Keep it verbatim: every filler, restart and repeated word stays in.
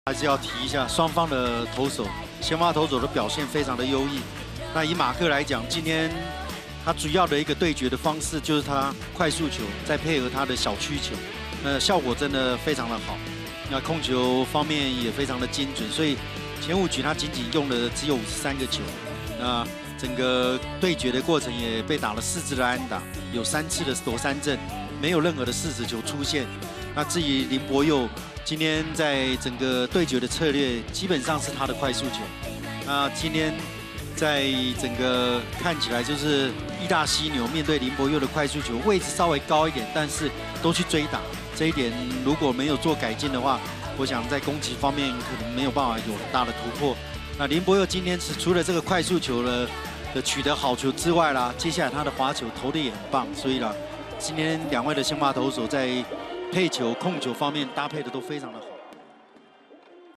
还是要提一下双方的投手，先发投手的表现非常的优异。那以马克来讲，今天他主要的一个对决的方式就是他快速球，再配合他的小曲球，那效果真的非常的好。那控球方面也非常的精准，所以前五局他仅仅用了只有五十三个球。那整个对决的过程也被打了四支的安打，有三次的夺三振，没有任何的四死球出现。那至于林柏佑。 今天在整个对决的策略，基本上是他的快速球。那今天在整个看起来就是义大犀牛面对林柏佑的快速球，位置稍微高一点，但是都去追打。这一点如果没有做改进的话，我想在攻击方面可能没有办法有很大的突破。那林柏佑今天是除了这个快速球的的取得好球之外啦，接下来他的滑球投的也很棒，所以啦，今天两位的先发投手在 配球、控球方面搭配的都非常的好。